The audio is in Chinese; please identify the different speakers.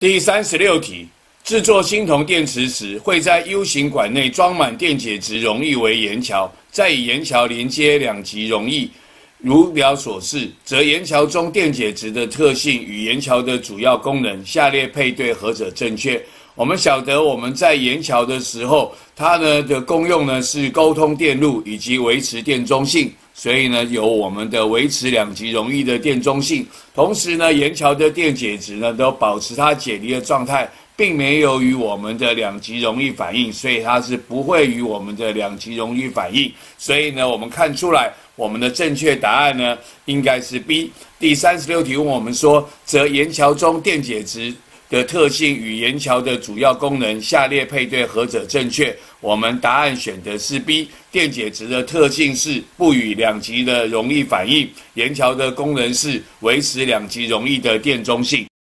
Speaker 1: 第36题，制作锌铜电池时，会在 U 型管内装满电解质溶液为盐桥，再以盐桥连接两极溶液。如表所示，则盐桥中电解质的特性与盐桥的主要功能，下列配对何者正确？我们晓得我们在盐桥的时候，它呢的功用呢是沟通电路以及维持电中性，所以呢有我们的维持两极溶液的电中性。同时呢，盐桥的电解质呢都保持它解离的状态，并没有与我们的两极溶液反应，所以它是不会与我们的两极溶液反应。所以呢，我们看出来我们的正确答案呢应该是 B。第36题问我们说，则盐桥中电解质的特性与盐桥的主要功能，下列配对何者正确？我们答案选的是 B。电解质的特性是不与两极的溶液反应，盐桥的功能是维持两极溶液的电中性。